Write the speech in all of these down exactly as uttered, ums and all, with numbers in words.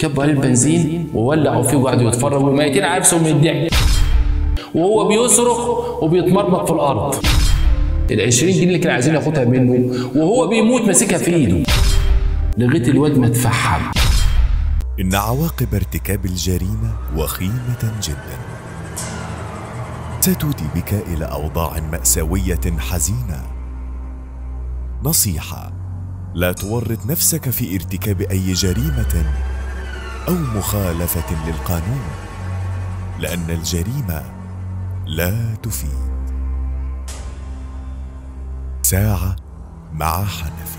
كبوا عليه البنزين وولعوا فيه وقعدوا يتفرجوا والميتين عارفوا من الضحك وهو بيصرخ وبيتمرمط في الارض. ال عشرين جنيه اللي كانوا عايزين ياخدها منه وهو بيموت ماسكها في ايده لغايه الواد ما اتفحم. إن عواقب ارتكاب الجريمة وخيمة جدا، ستودي بك إلى أوضاع مأساوية حزينة. نصيحة: لا تورط نفسك في ارتكاب أي جريمة أو مخالفة للقانون، لأن الجريمة لا تفيد. ساعة مع حنفي.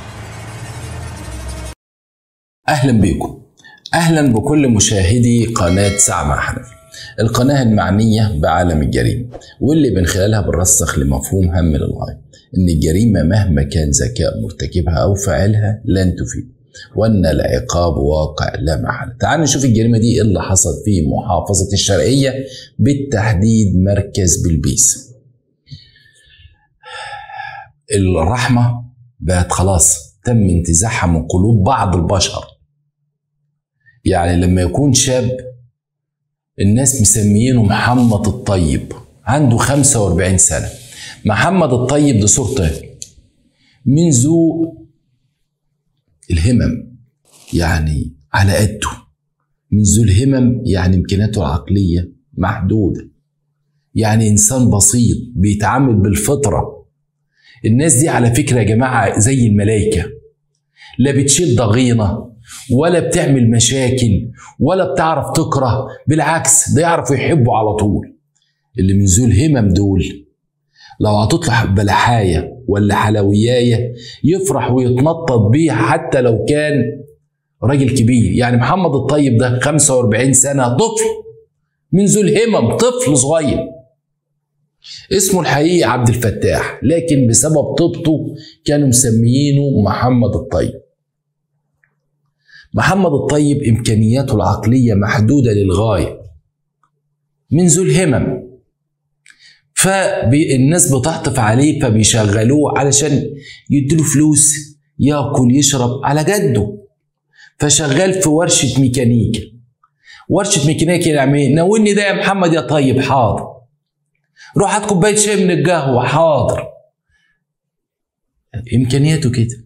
أهلا بكم، أهلا بكل مشاهدي قناة ساعة مع حنفي، القناة المعنية بعالم الجريمة واللي من خلالها بنرسخ لمفهوم هام للغاية إن الجريمة مهما كان ذكاء مرتكبها أو فاعلها لن تفيد، وأن العقاب واقع لا محالة. تعالوا نشوف الجريمة دي إيه اللي حصل في محافظة الشرقية، بالتحديد مركز بلبيس. الرحمة بقت خلاص تم انتزاعها من قلوب بعض البشر. يعني لما يكون شاب الناس مسميينه محمد الطيب، عنده خمسة وأربعين سنة. محمد الطيب ده صورته من ذو الهمم، يعني على قده، من ذو الهمم، يعني امكانياته العقلية محدودة، يعني انسان بسيط بيتعامل بالفطرة. الناس دي على فكرة يا جماعة زي الملائكة، لا بتشيل ضغينة ولا بتعمل مشاكل ولا بتعرف تكره، بالعكس ده يعرفوا يحبوا على طول. اللي من ذو الهمم دول لو هتطلع بلحاية ولا حلوياية يفرح ويتنطط بيها حتى لو كان راجل كبير. يعني محمد الطيب ده خمسة وأربعين سنة، طفل من ذو الهمم، طفل صغير. اسمه الحقيقي عبد الفتاح، لكن بسبب طيبته كانوا مسميينه محمد الطيب. محمد الطيب إمكانياته العقلية محدودة للغاية، من ذو الهمم، فالناس بتعطف عليه فبيشغلوه علشان يديله فلوس ياكل يشرب على جده. فشغال في ورشة ميكانيكا. ورشة ميكانيكا يعني ناولني ده يا محمد يا طيب، حاضر. روح هات كوباية شاي من القهوة، حاضر. إمكانياته كده.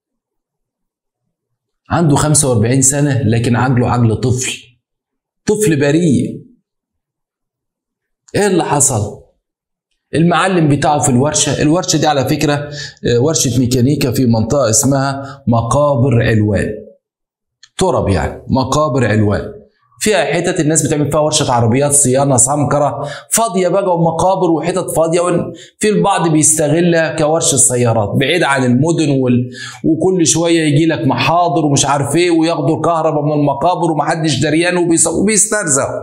عنده خمسة وأربعين سنة لكن عقله عقل طفل، طفل بريء. ايه اللي حصل؟ المعلم بتاعه في الورشة، الورشة دي على فكرة ورشة ميكانيكا في منطقة اسمها مقابر علوان، تراب يعني مقابر علوان، فيها حتت الناس بتعمل فيها ورشة عربيات صيانة سمكرة فاضية بقى، ومقابر وحتت فاضية، في البعض بيستغلها كورشة سيارات بعيد عن المدن وال... وكل شوية يجي لك محاضر ومش عارف ايه وياخدوا الكهرباء من المقابر ومحدش دريان وبيس... وبيسترزقوا.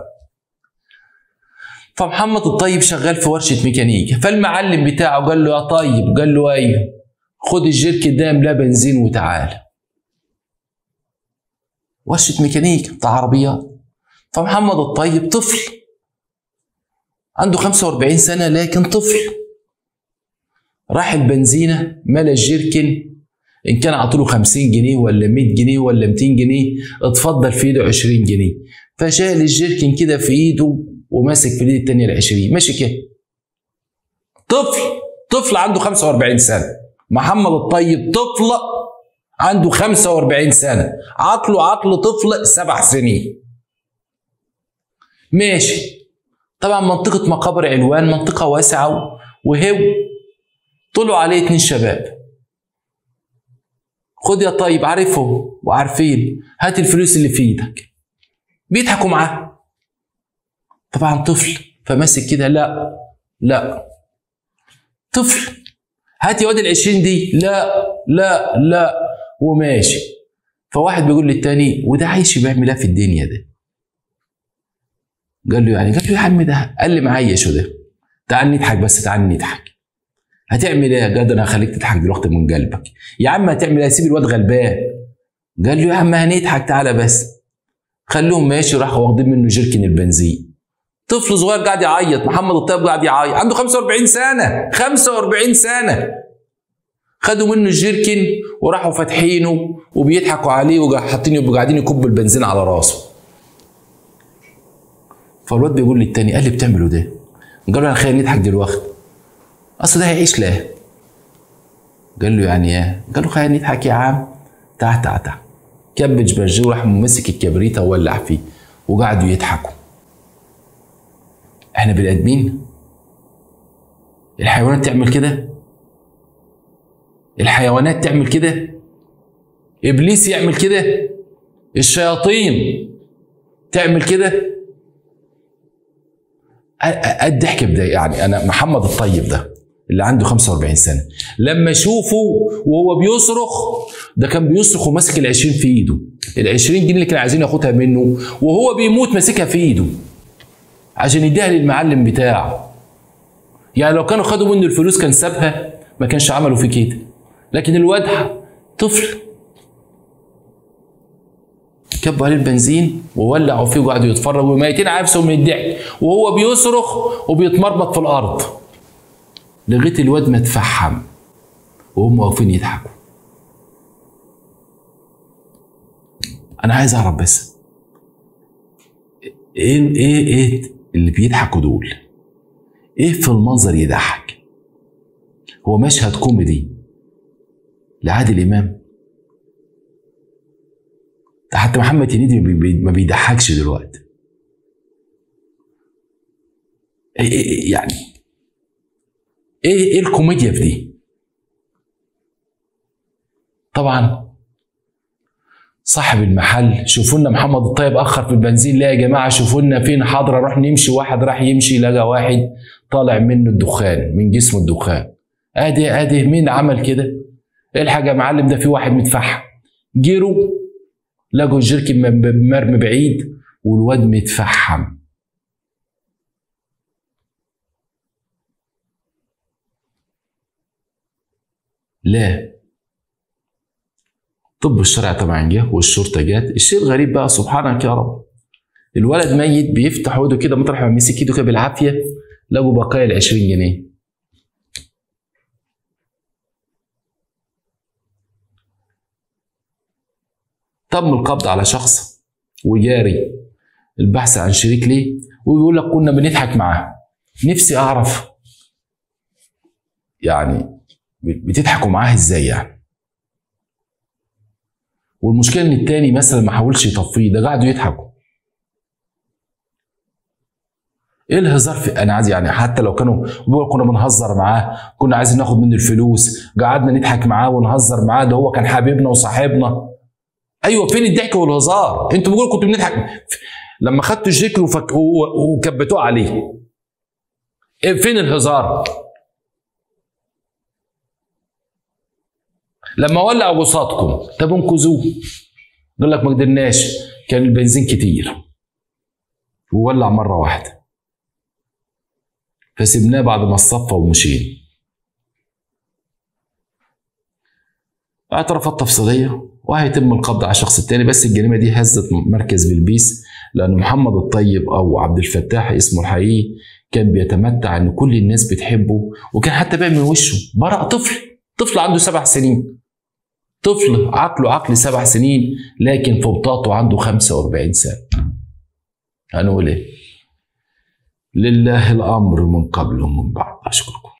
فمحمد الطيب شغال في ورشة ميكانيكا، فالمعلم بتاعه قال له يا طيب، قال له ايوه، خد الجيركن ده املاه بنزين وتعالى. ورشة ميكانيكا بتاع عربيات. فمحمد الطيب طفل عنده خمسة وأربعين سنة لكن طفل. راح البنزينة ملا الجيركن، إن كان عطوله خمسين جنيه ولا مية جنيه ولا ميتين جنيه، اتفضل في إيده عشرين جنيه. فشال الجيركن كده في إيده وماسك في الإيد التانية العشرين، ماشي كده. طفل طفل عنده خمسة وأربعين سنة. محمد الطيب طفل عنده خمسة وأربعين سنة، عقله عقل طفل سبع سنين. ماشي. طبعا منطقة مقابر علوان منطقة واسعة وهو طلعوا عليه اتنين شباب. خد يا طيب، عارفهم وعارفين، هات الفلوس اللي في ايدك. بيضحكوا معاه. طبعا طفل فماسك كده، لا لا طفل، هات يا واد العشرين دي، لا لا لا، وماشي. فواحد بيقول للتاني وده عايش بيعمل ايه في الدنيا ده؟ قال له يعني، قال له يا عم ده قال لي معيش ده، تعال نضحك بس، تعال نضحك. هتعمل ايه؟ قال انا هخليك تضحك دلوقتي من قلبك. يا عم هتعمل ايه؟ سيب الواد غلبان. قال له يا عم هنضحك، تعالى بس. خلوهم ماشي، راحوا واخدين منه جيركن البنزين. طفل صغير قاعد يعيط، محمد الطيب قاعد يعيط، عنده خمسة وأربعين سنة، خمسة وأربعين سنة. خدوا منه الجيركن وراحوا فاتحينه وبيضحكوا عليه وحاطين قاعدين يكبوا البنزين على راسه. فالواد بيقول للتاني قال لي بتعملوا ده؟ قال له انا خايف نضحك دلوقتي. اصل ده هيعيش لا. قال له يعني ايه؟ قال له خايف نضحك يا عم. تعال تعال تعال. كبج برجيه وراح ماسك الكبريته وولع فيه وقعدوا يضحكوا. احنا بني ادمين؟ الحيوانات تعمل كده؟ الحيوانات تعمل كده؟ ابليس يعمل كده؟ الشياطين تعمل كده؟ الضحك بدا يعني انا محمد الطيب ده اللي عنده خمسة وأربعين سنه لما اشوفه وهو بيصرخ، ده كان بيصرخ وماسك ال عشرين في ايده، ال عشرين جنيه اللي كانوا عايزين ياخدها منه وهو بيموت ماسكها في ايده عشان يديها للمعلم بتاعه. يعني لو كانوا خدوا منه الفلوس كان سابها، ما كانش عملوا فيه كده. لكن الواد طفل كبوا عليه البنزين وولعوا فيه وقعدوا يتفرجوا وميتين عفسوا من الضحك وهو بيصرخ وبيتمرمط في الارض لغايه الواد ما اتفحم وهم واقفين يضحكوا. انا عايز اعرف بس ايه ايه ايه اللي بيضحكوا دول؟ ايه في المنظر يضحك؟ هو مشهد كوميدي لعادل امام؟ ده حتى محمد هنيدي ما بيضحكش دلوقتي. إيه إيه يعني ايه ايه الكوميديا في دي؟ طبعا صاحب المحل شوفوا لنا محمد الطيب اخر في البنزين، لا يا جماعه شوفوا لنا فين حاضر اروح نمشي. واحد راح يمشي لقى واحد طالع منه الدخان، من جسمه الدخان. ادي ادي مين عمل كده؟ الحاج يا معلم ده في واحد متفحم. جيروا لقوا الجيركن مرمي بعيد والواد متفحم. لا طب الشرع طبعا جه والشرطه جت. الشيء الغريب بقى سبحانك يا رب، الولد ميت بيفتح ايده كده مطرح ما مسك ايده كده بالعافيه لقوا بقايا ال عشرين جنيه. تم القبض على شخص وجاري البحث عن شريك ليه ويقول لك كنا بنضحك معاه. نفسي اعرف يعني بتضحكوا معاه ازاي يعني؟ والمشكله ان التاني مثلا ما حاولش يطفيه، ده قعدوا يضحكوا. ايه الهزار في انا عايز يعني حتى لو كانوا كنا بنهزر معاه، كنا عايزين ناخد منه الفلوس، قعدنا نضحك معاه ونهزر معاه، ده هو كان حبيبنا وصاحبنا. ايوه فين الضحك والهزار؟ انتوا بتقولوا كنتوا بنضحك لما خدتوا الجيك وفك... وكبتوه عليه. فين الهزار؟ لما ولعوا بساطكم طب انقذوه. قال لك ما قدرناش، كان البنزين كتير وولع مره واحده فسيبناه بعد ما اتصفى ومشينا. اعترافات تفصيليه وهيتم القبض على الشخص الثاني. بس الجريمه دي هزت مركز بلبيس لان محمد الطيب او عبد الفتاح اسمه الحقيقي كان بيتمتع ان كل الناس بتحبه، وكان حتى باين من وشه براء. طفل طفل عنده سبع سنين، طفل عقله عقل سبع سنين لكن في بطاقته عنده خمسة وأربعين سنه. هنقول ايه؟ لله الامر من قبل ومن بعد. اشكركم.